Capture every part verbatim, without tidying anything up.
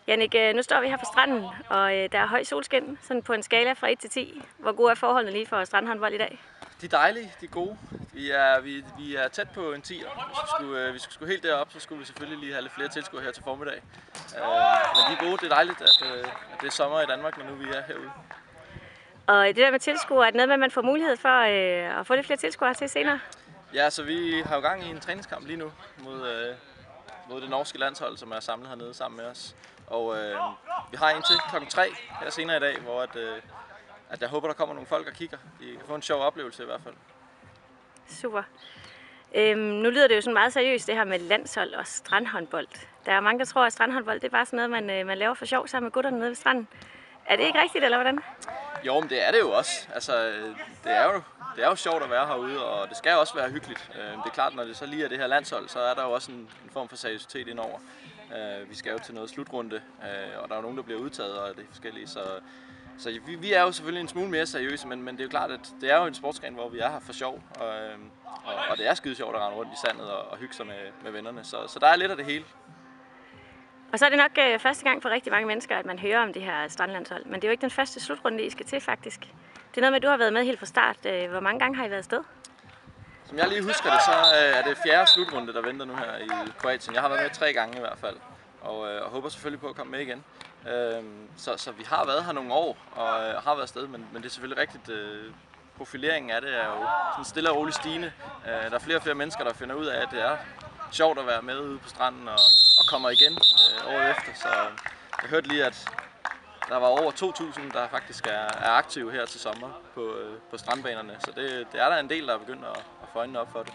Jannik, nu står vi her på stranden, og der er høj solskin, sådan på en skala fra et til ti. Hvor gode er forholdene lige for strandhåndbold i dag? De er dejlige, de er gode. Vi er, vi, vi er tæt på en tier. Hvis vi skulle, hvis vi skulle helt derop, så skulle vi selvfølgelig lige have lidt flere tilskuere her til formiddag. Uh, men de er gode, det er dejligt, at, at det er sommer i Danmark, når nu vi er herude. Og det der med tilskuere, er det noget med, at man får mulighed for øh, at få lidt flere tilskuere til senere? Ja, så vi har jo gang i en træningskamp lige nu mod, øh, mod det norske landshold, som er samlet hernede sammen med os. Og øh, vi har en til klokken tre her senere i dag, hvor at, øh, at jeg håber, der kommer nogle folk og kigger. De kan få en sjov oplevelse i hvert fald. Super. Øhm, nu lyder det jo sådan meget seriøst, det her med landshold og strandhåndbold. Der er mange, der tror, at strandhåndbold det er bare sådan noget, man, man laver for sjov sammen med gutterne nede ved stranden. Er det ikke rigtigt, eller hvordan? Jo, men det er det jo også. Altså, det er jo, det er jo sjovt at være herude, og det skal også være hyggeligt. Det er klart, når det så lige er det her landshold, så er der jo også en, en form for seriøsitet indover. Vi skal jo til noget slutrunde, og der er jo nogen, der bliver udtaget, og det er forskellige. Så, så vi, vi er jo selvfølgelig en smule mere seriøse, men, men det er jo klart, at det er jo en sportsgren, hvor vi er her for sjov. Og, og, og det er skide sjovt at rende rundt i sandet og, og hygge sig med, med vennerne. Så, så der er lidt af det hele. Og så er det nok øh, første gang for rigtig mange mennesker, at man hører om det her strandlandshold. Men det er jo ikke den første slutrunde, I skal til faktisk. Det er noget med, at du har været med helt fra start. Hvor mange gange har I været afsted? Som jeg lige husker det, så er det fjerde slutrunde, der venter nu her i Kroatien. Jeg har været med tre gange i hvert fald, og, og håber selvfølgelig på at komme med igen. Så, så vi har været her nogle år og har været afsted, men, men det er selvfølgelig rigtigt. Profileringen af det er jo sådan stille og roligt stigende. Der er flere og flere mennesker, der finder ud af, at det er sjovt at være med ude på stranden og, og kommer igen øh, året efter. Så jeg hørte lige, at der var over to tusind, der faktisk er, er aktive her til sommer på, øh, på strandbanerne. Så det, det er der en del, der er begyndt at, at få øjnene op for det.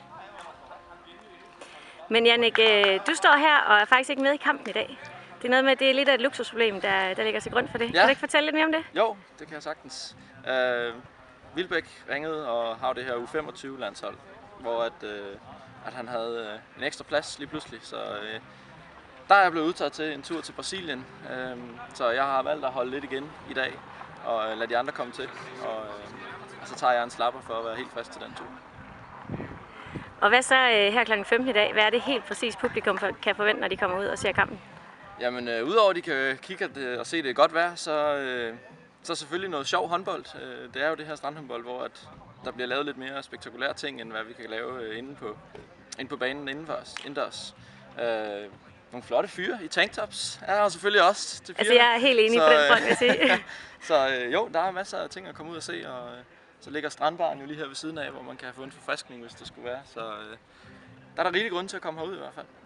Men Jannik, du står her og er faktisk ikke med i kampen i dag. Det er noget med, at det er lidt af et luksusproblem, der, der ligger til grund for det. Ja. Kan du ikke fortælle lidt mere om det? Jo, det kan jeg sagtens. Øh, Wilbæk ringede og har det her U femogtyve landshold, hvor at, øh, at han havde en ekstra plads lige pludselig. Så øh, der er jeg blevet udtaget til en tur til Brasilien, øh, så jeg har valgt at holde lidt igen i dag og øh, lade de andre komme til. Og, øh, og så tager jeg en slapper for at være helt frisk til den tur. Og hvad så øh, her klokken femten i dag? Hvad er det helt præcis publikum kan forvente, når de kommer ud og ser kampen? Jamen, øh, udover at de kan kigge og se det godt vejr, så, øh, så selvfølgelig noget sjov håndbold. Øh, det er jo det her strandhåndbold, hvor at der bliver lavet lidt mere spektakulære ting, end hvad vi kan lave øh, inde, på, inde på banen indenfor, indendørs. Øh, nogle flotte fyre i tanktops er der selvfølgelig også til Altså, jeg er helt enig så, på den front, vil jeg sige. Så øh, jo, der er masser af ting at komme ud og se, og øh, så ligger strandbaren jo lige her ved siden af, hvor man kan få en forfriskning, hvis det skulle være. Så øh, der er der rigtig grund til at komme herud i hvert fald.